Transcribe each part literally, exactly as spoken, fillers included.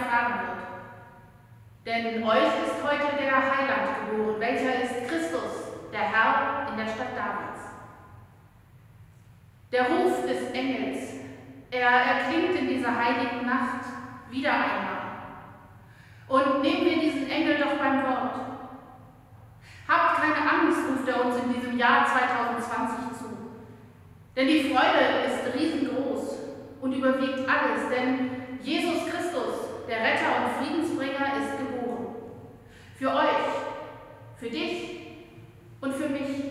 erfahren wird. Denn euch ist heute der Heiland geboren, welcher ist Christus, der Herr in der Stadt Davids. Der Ruf des Engels, er erklingt in dieser heiligen Nacht wieder einmal. Und nehmen wir diesen Engel doch beim Wort. Habt keine Angst, ruft er uns in diesem Jahr zweitausendzwanzig zu. Denn die Freude ist riesengroß und überwiegt alles, denn Jesus Christus, der Retter und Friedensbringer, ist geboren. Für euch, für dich und für mich.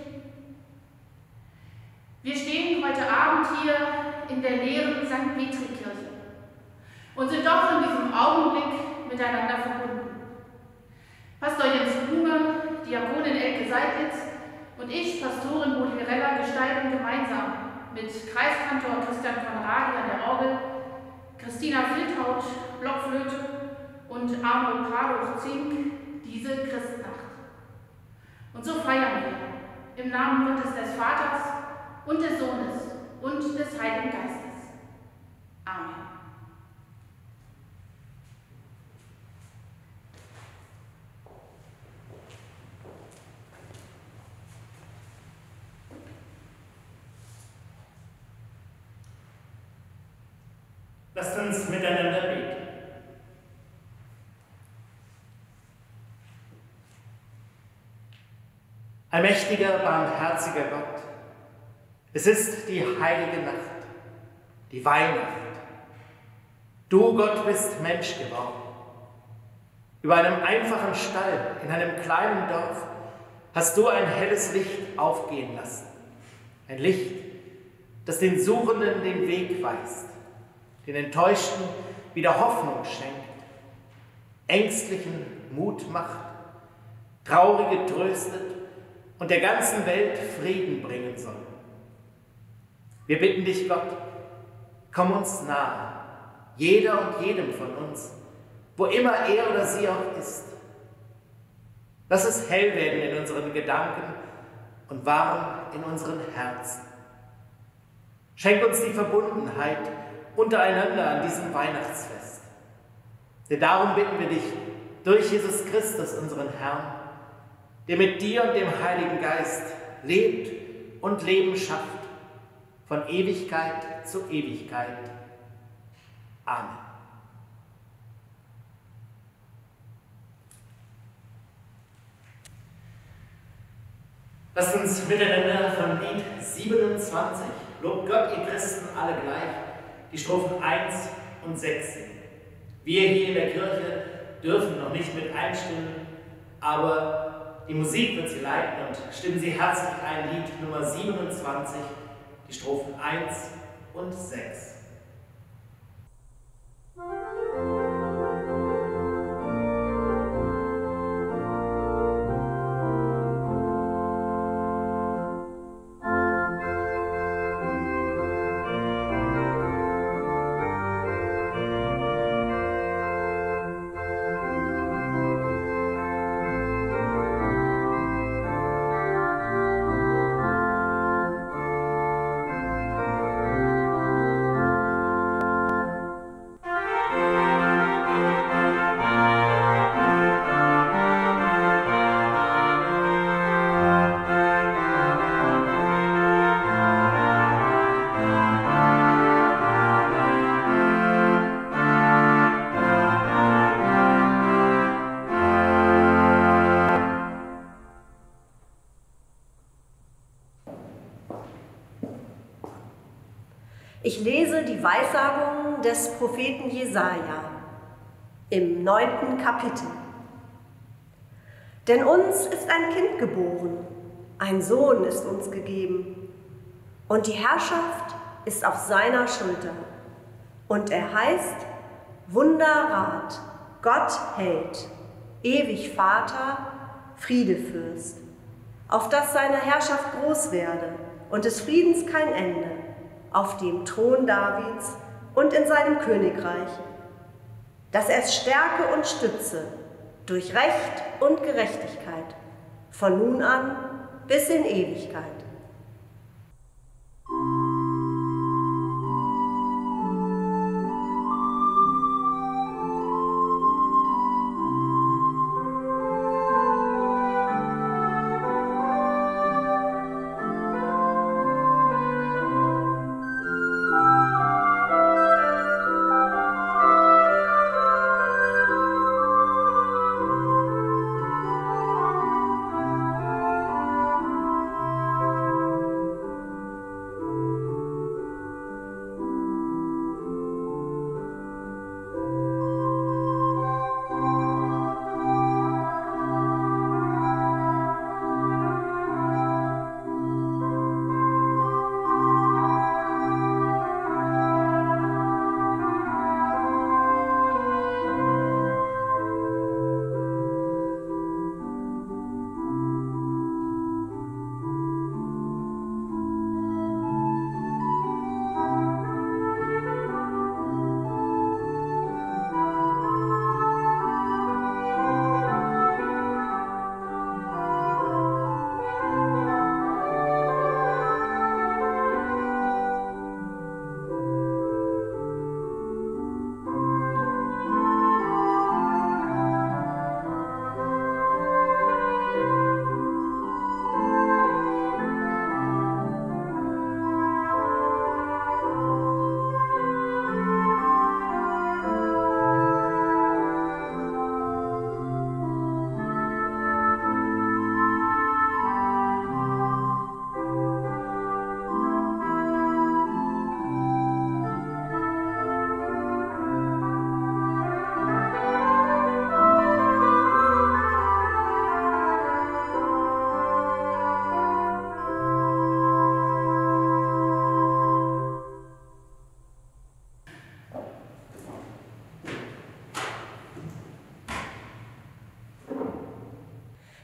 Wir stehen heute Abend hier in der leeren Sankt Petri-Kirche und sind doch in diesem Augenblick miteinander verbunden. Pastor Jens Blume, Diakonin Elke Seidlitz und ich, Pastorin Bodil gestalten gemeinsam mit Kreiskantor Christian von Radi an der Orgel, Christina Filthaut, Blockflöte und Arno Pradoch-Zink diese Christnacht. Und so feiern wir im Namen Gottes des Vaters und des Sohnes und des Heiligen Geistes. Amen. Lasst uns miteinander beten. Allmächtiger, barmherziger Gott, es ist die heilige Nacht, die Weihnacht. Du, Gott, bist Mensch geworden. Über einem einfachen Stall in einem kleinen Dorf hast du ein helles Licht aufgehen lassen. Ein Licht, das den Suchenden den Weg weist, den Enttäuschten wieder Hoffnung schenkt, Ängstlichen Mut macht, Traurige tröstet und der ganzen Welt Frieden bringen soll. Wir bitten dich, Gott, komm uns nahe, jeder und jedem von uns, wo immer er oder sie auch ist. Lass es hell werden in unseren Gedanken und warm in unseren Herzen. Schenk uns die Verbundenheit untereinander an diesem Weihnachtsfest. Denn darum bitten wir dich durch Jesus Christus, unseren Herrn, der mit dir und dem Heiligen Geist lebt und Leben schafft, von Ewigkeit zu Ewigkeit. Amen. Lasst uns miteinander von Lied siebenundzwanzig, Lob Gott, ihr Christen alle gleich, die Strophen eins und sechs singen. Wir hier in der Kirche dürfen noch nicht mit einstimmen, aber die Musik wird sie leiten und stimmen Sie herzlich ein, Lied Nummer siebenundzwanzig, die Strophen eins und sechs. Ich lese die Weissagung des Propheten Jesaja im neunten Kapitel. Denn uns ist ein Kind geboren, ein Sohn ist uns gegeben, und die Herrschaft ist auf seiner Schulter. Und er heißt Wunderrat, Gott Held, ewig Vater, Friedefürst, auf dass seine Herrschaft groß werde und des Friedens kein Ende, auf dem Thron Davids und in seinem Königreich, dass er es stärke und stütze durch Recht und Gerechtigkeit, von nun an bis in Ewigkeit.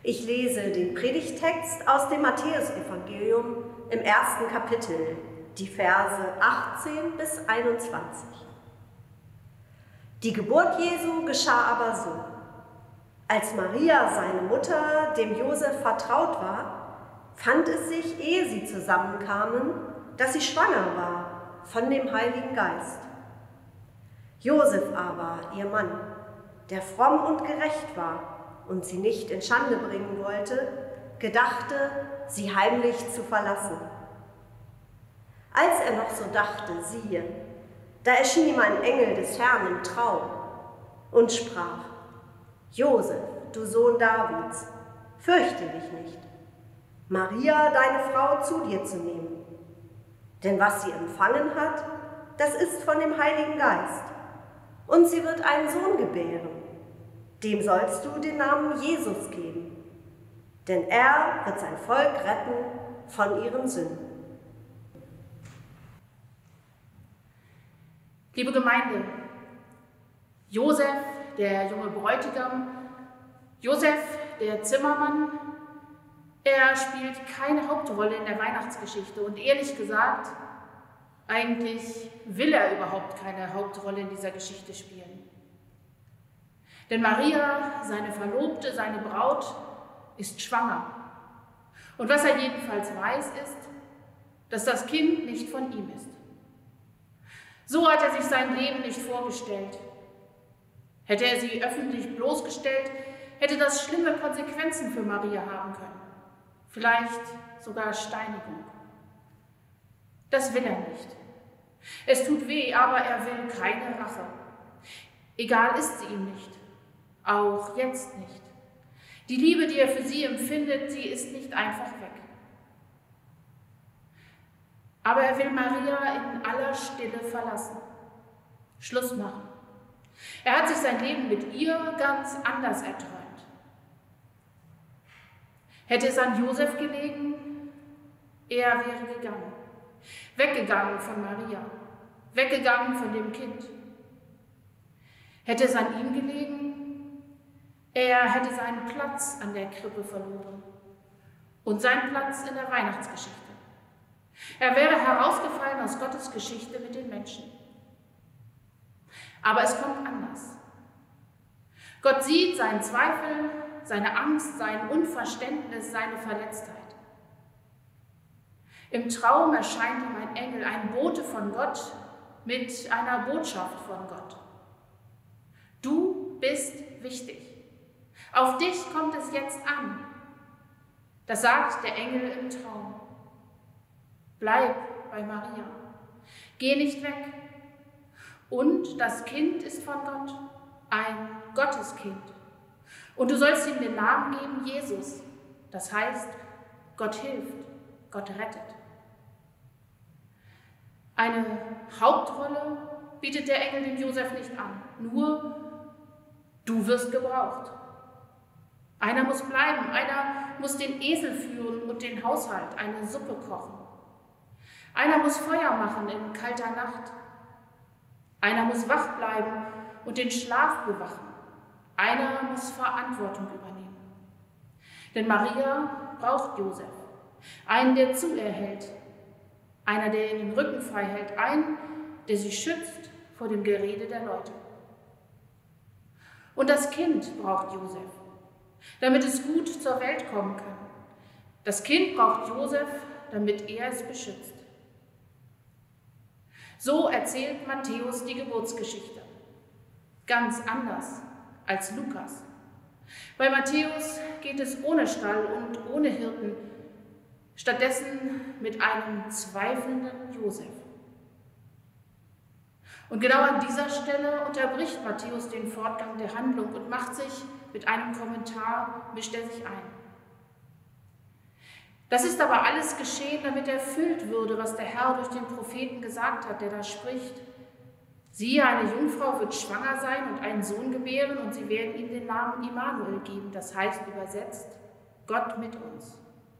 Ich lese den Predigtext aus dem Matthäusevangelium im ersten Kapitel, die Verse achtzehn bis einundzwanzig. Die Geburt Jesu geschah aber so. Als Maria, seine Mutter, dem Josef vertraut war, fand es sich, ehe sie zusammenkamen, dass sie schwanger war von dem Heiligen Geist. Josef aber, ihr Mann, der fromm und gerecht war und sie nicht in Schande bringen wollte, gedachte, sie heimlich zu verlassen. Als er noch so dachte, siehe, da erschien ihm ein Engel des Herrn im Traum und sprach: Josef, du Sohn Davids, fürchte dich nicht, Maria, deine Frau, zu dir zu nehmen. Denn was sie empfangen hat, das ist von dem Heiligen Geist. Und sie wird einen Sohn gebären. Dem sollst du den Namen Jesus geben. Denn er wird sein Volk retten von ihren Sünden. Liebe Gemeinde, Josef, der junge Bräutigam, Josef, der Zimmermann, er spielt keine Hauptrolle in der Weihnachtsgeschichte und ehrlich gesagt, eigentlich will er überhaupt keine Hauptrolle in dieser Geschichte spielen. Denn Maria, seine Verlobte, seine Braut, ist schwanger. Und was er jedenfalls weiß, ist, dass das Kind nicht von ihm ist. So hat er sich sein Leben nicht vorgestellt. Hätte er sie öffentlich bloßgestellt, hätte das schlimme Konsequenzen für Maria haben können. Vielleicht sogar Steinigung. Das will er nicht. Es tut weh, aber er will keine Rache. Egal ist sie ihm nicht. Auch jetzt nicht. Die Liebe, die er für sie empfindet, sie ist nicht einfach weg. Aber er will Maria in aller Stille verlassen. Schluss machen. Er hat sich sein Leben mit ihr ganz anders erträumt. Hätte es an Josef gelegen, er wäre gegangen. Weggegangen von Maria. Weggegangen von dem Kind. Hätte es an ihm gelegen, er hätte seinen Platz an der Krippe verloren und seinen Platz in der Weihnachtsgeschichte. Er wäre herausgefallen aus Gottes Geschichte mit den Menschen. Aber es kommt anders. Gott sieht seinen Zweifel, seine Angst, sein Unverständnis, seine Verletztheit. Im Traum erscheint ihm ein Engel, ein Bote von Gott mit einer Botschaft von Gott. Du bist wichtig. Auf dich kommt es jetzt an. Das sagt der Engel im Traum. Bleib bei Maria. Geh nicht weg. Und das Kind ist von Gott, ein Gotteskind. Und du sollst ihm den Namen geben, Jesus. Das heißt, Gott hilft, Gott rettet. Eine Hauptrolle bietet der Engel dem Josef nicht an. Nur, du wirst gebraucht. Einer muss bleiben, einer muss den Esel führen und den Haushalt, eine Suppe kochen. Einer muss Feuer machen in kalter Nacht. Einer muss wach bleiben und den Schlaf bewachen. Einer muss Verantwortung übernehmen. Denn Maria braucht Josef, einen, der zu ihr hält, einer, der ihr den Rücken frei hält, einen, der sie schützt vor dem Gerede der Leute. Und das Kind braucht Josef, damit es gut zur Welt kommen kann. Das Kind braucht Josef, damit er es beschützt. So erzählt Matthäus die Geburtsgeschichte. Ganz anders als Lukas. Bei Matthäus geht es ohne Stall und ohne Hirten, stattdessen mit einem zweifelnden Josef. Und genau an dieser Stelle unterbricht Matthäus den Fortgang der Handlung und macht sich mit einem Kommentar, mischt er sich ein. Das ist aber alles geschehen, damit erfüllt würde, was der Herr durch den Propheten gesagt hat, der da spricht. Siehe, eine Jungfrau wird schwanger sein und einen Sohn gebären und sie werden ihm den Namen Immanuel geben, das heißt übersetzt, Gott mit uns.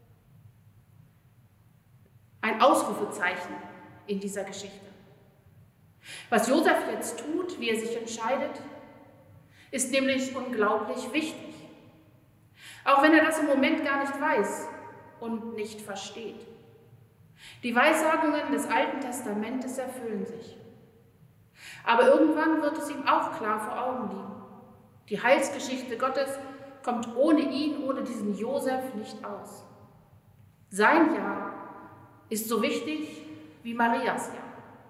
Ein Ausrufezeichen in dieser Geschichte. Was Josef jetzt tut, wie er sich entscheidet, ist nämlich unglaublich wichtig. Auch wenn er das im Moment gar nicht weiß und nicht versteht. Die Weissagungen des Alten Testamentes erfüllen sich. Aber irgendwann wird es ihm auch klar vor Augen liegen. Die Heilsgeschichte Gottes kommt ohne ihn, ohne diesen Josef nicht aus. Sein Ja ist so wichtig wie Marias Ja.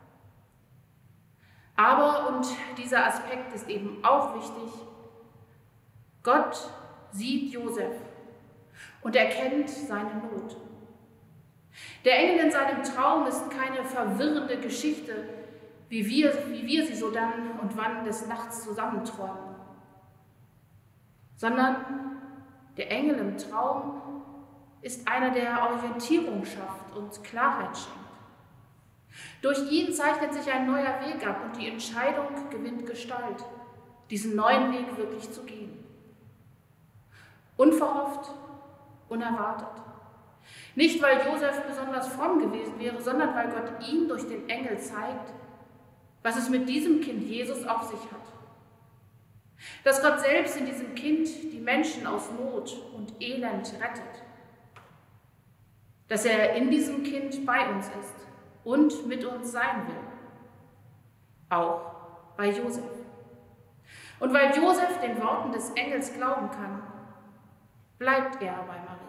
Aber, und dieser Aspekt ist eben auch wichtig, Gott sieht Josef und erkennt seine Not. Der Engel in seinem Traum ist keine verwirrende Geschichte, wie wir, wie wir sie so dann und wann des Nachts zusammenträumen, sondern der Engel im Traum ist einer, der Orientierung schafft und Klarheit schenkt. Durch ihn zeichnet sich ein neuer Weg ab und die Entscheidung gewinnt Gestalt, diesen neuen Weg wirklich zu gehen. Unverhofft, unerwartet. Nicht, weil Josef besonders fromm gewesen wäre, sondern weil Gott ihm durch den Engel zeigt, was es mit diesem Kind Jesus auf sich hat. Dass Gott selbst in diesem Kind die Menschen aus Not und Elend rettet. Dass er in diesem Kind bei uns ist und mit uns sein will. Auch bei Josef. Und weil Josef den Worten des Engels glauben kann, bleibt er bei Maria.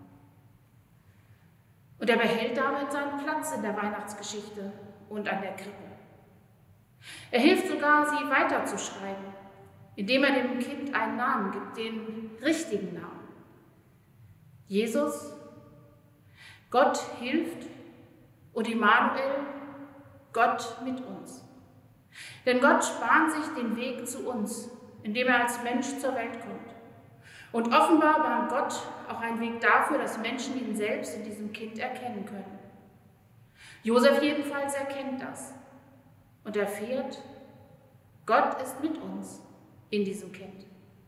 Und er behält damit seinen Platz in der Weihnachtsgeschichte und an der Krippe. Er hilft sogar, sie weiterzuschreiben, indem er dem Kind einen Namen gibt, den richtigen Namen. Jesus, Gott hilft, und Immanuel, Gott mit uns. Denn Gott bahnt sich den Weg zu uns, indem er als Mensch zur Welt kommt. Und offenbar bahnt Gott auch einen Weg dafür, dass Menschen ihn selbst in diesem Kind erkennen können. Josef jedenfalls erkennt das und erfährt, Gott ist mit uns in diesem Kind.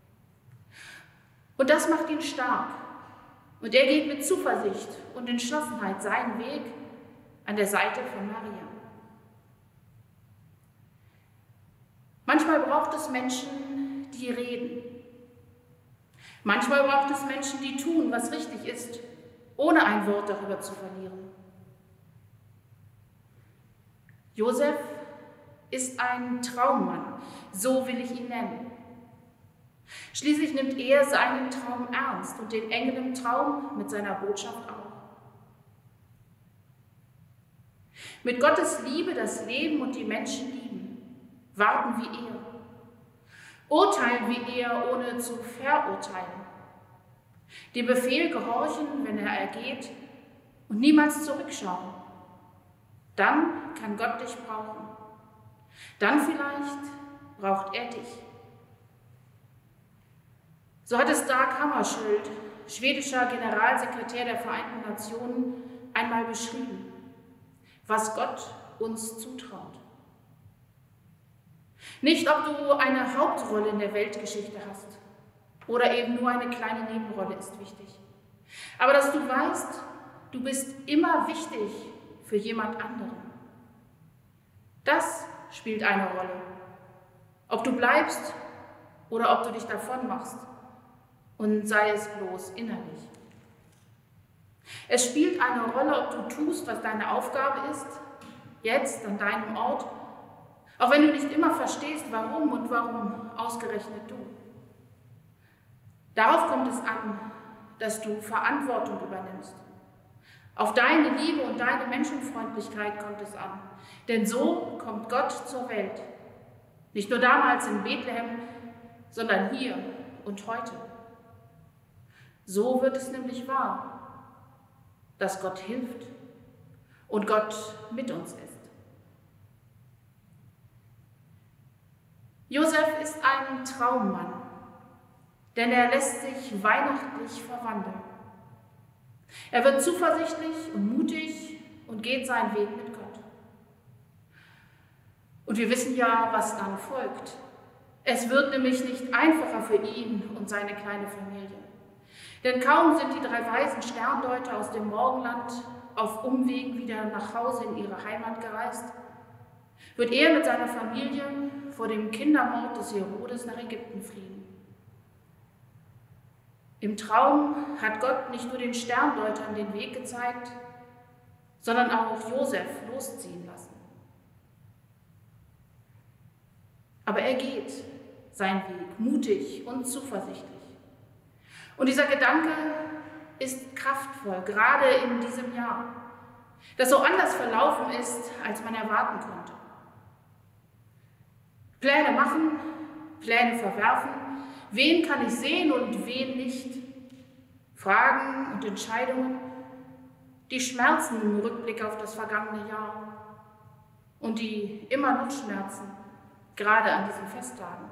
Und das macht ihn stark. Und er geht mit Zuversicht und Entschlossenheit seinen Weg an der Seite von Maria. Manchmal braucht es Menschen, die reden. Manchmal braucht es Menschen, die tun, was richtig ist, ohne ein Wort darüber zu verlieren. Josef ist ein Traummann, so will ich ihn nennen. Schließlich nimmt er seinen Traum ernst und den Engel im Traum mit seiner Botschaft auch. Mit Gottes Liebe das Leben und die Menschen lieben, warten wie er, urteilen wie er, ohne zu verurteilen, dem Befehl gehorchen, wenn er ergeht, und niemals zurückschauen. Dann kann Gott dich brauchen. Dann vielleicht braucht er dich. So hat es Dag Hammarskjöld, schwedischer Generalsekretär der Vereinten Nationen, einmal beschrieben, was Gott uns zutraut. Nicht, ob du eine Hauptrolle in der Weltgeschichte hast oder eben nur eine kleine Nebenrolle ist wichtig. Aber dass du weißt, du bist immer wichtig für jemand anderen. Das spielt eine Rolle. Ob du bleibst oder ob du dich davon machst. Und sei es bloß innerlich. Es spielt eine Rolle, ob du tust, was deine Aufgabe ist, jetzt an deinem Ort, auch wenn du nicht immer verstehst, warum und warum ausgerechnet du. Darauf kommt es an, dass du Verantwortung übernimmst. Auf deine Liebe und deine Menschenfreundlichkeit kommt es an, denn so kommt Gott zur Welt. Nicht nur damals in Bethlehem, sondern hier und heute. So wird es nämlich wahr, dass Gott hilft und Gott mit uns ist. Josef ist ein Traummann, denn er lässt sich weihnachtlich verwandeln. Er wird zuversichtlich und mutig und geht seinen Weg mit Gott. Und wir wissen ja, was dann folgt. Es wird nämlich nicht einfacher für ihn und seine kleine Familie. Denn kaum sind die drei weisen Sterndeuter aus dem Morgenland auf Umwegen wieder nach Hause in ihre Heimat gereist, wird er mit seiner Familie vor dem Kindermord des Herodes nach Ägypten fliehen. Im Traum hat Gott nicht nur den Sterndeutern den Weg gezeigt, sondern auch Josef losziehen lassen. Aber er geht seinen Weg, mutig und zuversichtlich. Und dieser Gedanke ist kraftvoll, gerade in diesem Jahr, das so anders verlaufen ist, als man erwarten konnte. Pläne machen, Pläne verwerfen, wen kann ich sehen und wen nicht? Fragen und Entscheidungen, die schmerzen im Rückblick auf das vergangene Jahr und die immer noch schmerzen, gerade an diesen Festtagen.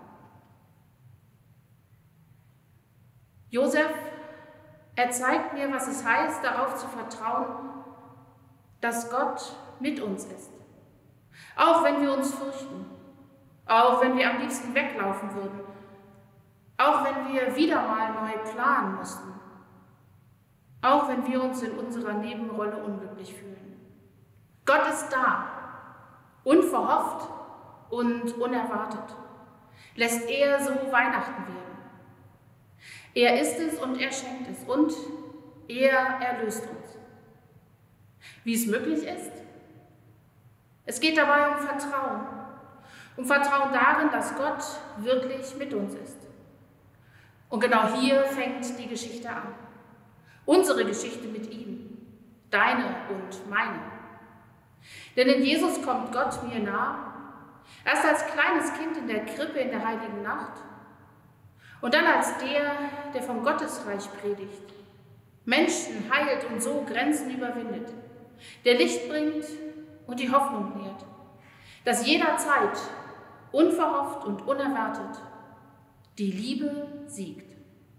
Josef, er zeigt mir, was es heißt, darauf zu vertrauen, dass Gott mit uns ist. Auch wenn wir uns fürchten, auch wenn wir am liebsten weglaufen würden, auch wenn wir wieder mal neu planen mussten, auch wenn wir uns in unserer Nebenrolle unglücklich fühlen. Gott ist da, unverhofft und unerwartet, lässt er so Weihnachten werden. Er ist es und er schenkt es und er erlöst uns. Wie es möglich ist? Es geht dabei um Vertrauen, um Vertrauen darin, dass Gott wirklich mit uns ist. Und genau hier fängt die Geschichte an. Unsere Geschichte mit ihm, deine und meine. Denn in Jesus kommt Gott mir nah, erst als kleines Kind in der Krippe in der heiligen Nacht und dann als der, der vom Gottesreich predigt, Menschen heilt und so Grenzen überwindet, der Licht bringt und die Hoffnung nährt, dass jederzeit, unverhofft und unerwartet, die Liebe siegt.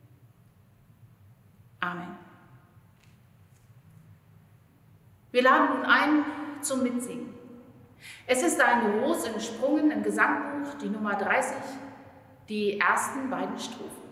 Amen. Wir laden nun ein zum Mitsingen. Es ist ein Ros entsprungen im Gesangbuch, die Nummer dreißig, die ersten beiden Strophen.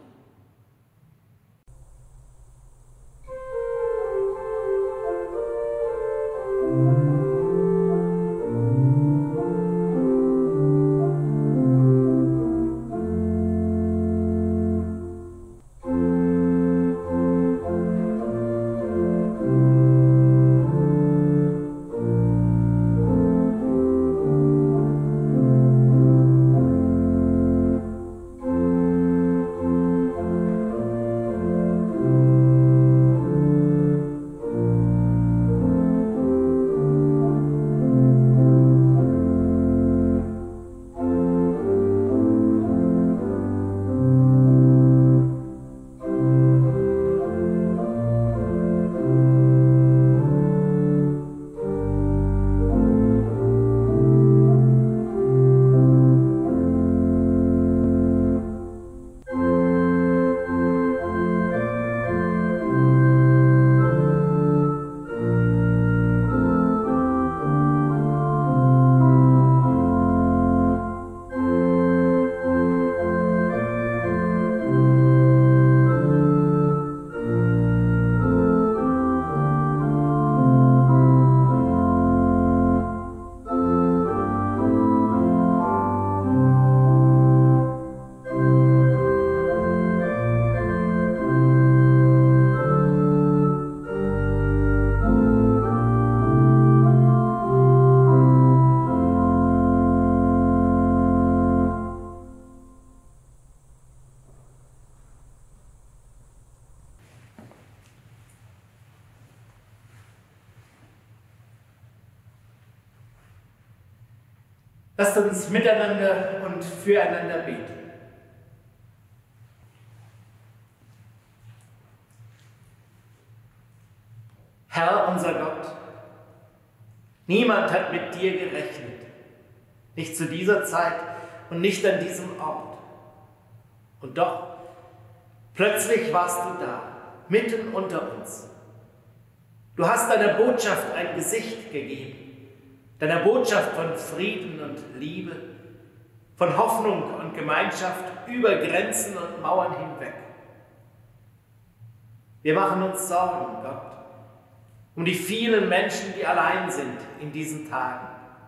Lasst uns miteinander und füreinander beten. Herr, unser Gott, niemand hat mit dir gerechnet, nicht zu dieser Zeit und nicht an diesem Ort. Und doch, plötzlich warst du da, mitten unter uns. Du hast deiner Botschaft ein Gesicht gegeben, deiner Botschaft von Frieden und Liebe, von Hoffnung und Gemeinschaft über Grenzen und Mauern hinweg. Wir machen uns Sorgen, Gott, um die vielen Menschen, die allein sind in diesen Tagen.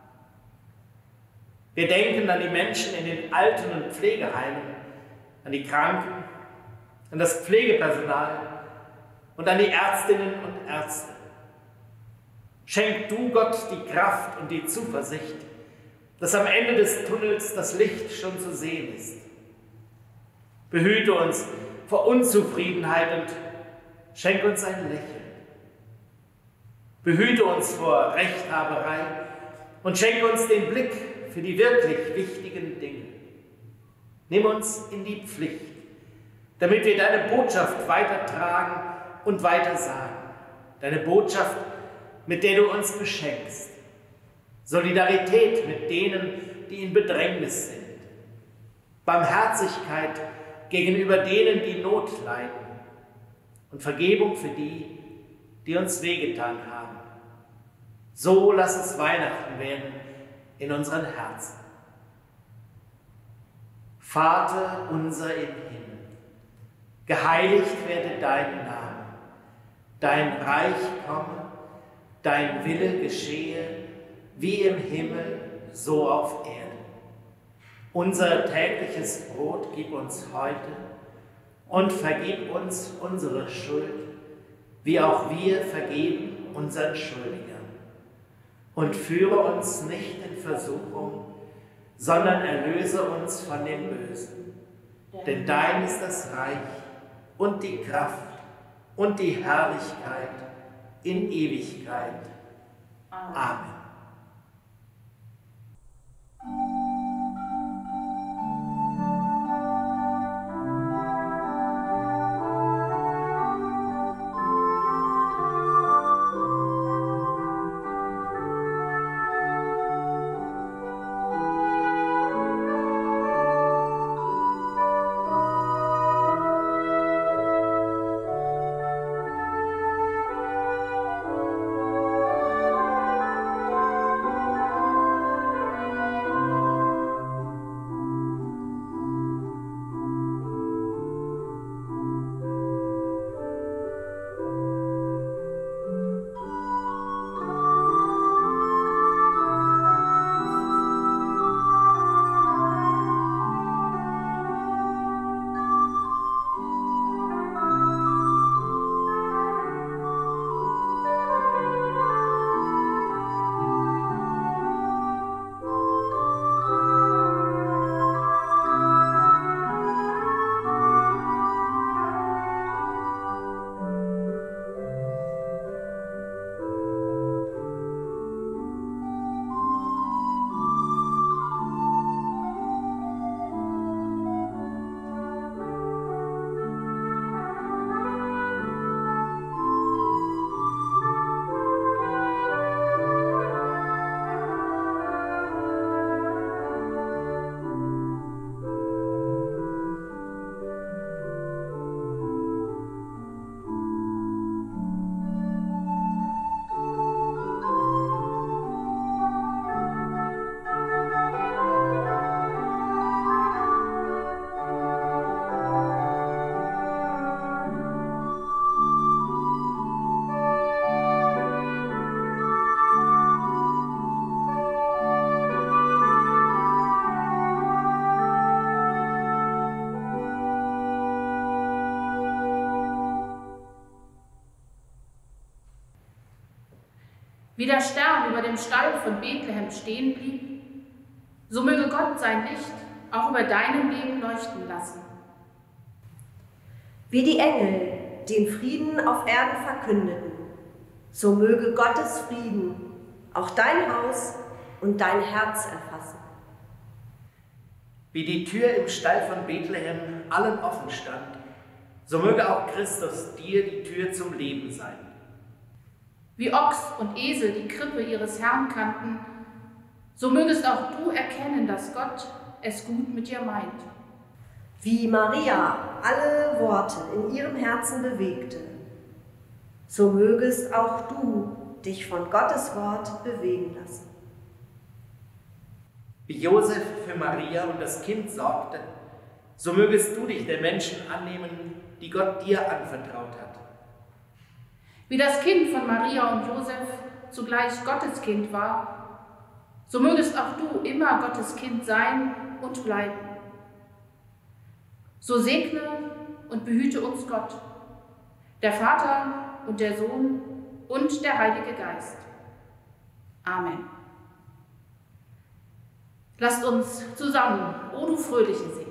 Wir denken an die Menschen in den Alten- und Pflegeheimen, an die Kranken, an das Pflegepersonal und an die Ärztinnen und Ärzte. Schenk du, Gott, die Kraft und die Zuversicht, dass am Ende des Tunnels das Licht schon zu sehen ist. Behüte uns vor Unzufriedenheit und schenk uns ein Lächeln. Behüte uns vor Rechthaberei und schenk uns den Blick für die wirklich wichtigen Dinge. Nimm uns in die Pflicht, damit wir deine Botschaft weitertragen und weitersagen. Deine Botschaft, mit der du uns beschenkst. Solidarität mit denen, die in Bedrängnis sind. Barmherzigkeit gegenüber denen, die Not leiden. Und Vergebung für die, die uns wehgetan haben. So lass es Weihnachten werden in unseren Herzen. Vater unser im Himmel, geheiligt werde dein Name, dein Reich komme, dein Wille geschehe, wie im Himmel, so auf Erden. Unser tägliches Brot gib uns heute und vergib uns unsere Schuld, wie auch wir vergeben unseren Schuldigern. Und führe uns nicht in Versuchung, sondern erlöse uns von dem Bösen. Denn dein ist das Reich und die Kraft und die Herrlichkeit in Ewigkeit. Amen. Wie der Stern über dem Stall von Bethlehem stehen blieb, so möge Gott sein Licht auch über deinem Leben leuchten lassen. Wie die Engel den Frieden auf Erden verkündeten, so möge Gottes Frieden auch dein Haus und dein Herz erfassen. Wie die Tür im Stall von Bethlehem allen offen stand, so möge auch Christus dir die Tür zum Leben sein. Wie Ochs und Esel die Krippe ihres Herrn kannten, so mögest auch du erkennen, dass Gott es gut mit dir meint. Wie Maria alle Worte in ihrem Herzen bewegte, so mögest auch du dich von Gottes Wort bewegen lassen. Wie Josef für Maria und das Kind sorgte, so mögest du dich der Menschen annehmen, die Gott dir anvertraut hat. Wie das Kind von Maria und Josef zugleich Gottes Kind war, so mögest auch du immer Gottes Kind sein und bleiben. So segne und behüte uns Gott, der Vater und der Sohn und der Heilige Geist. Amen. Lasst uns zusammen O du Fröhliche singen.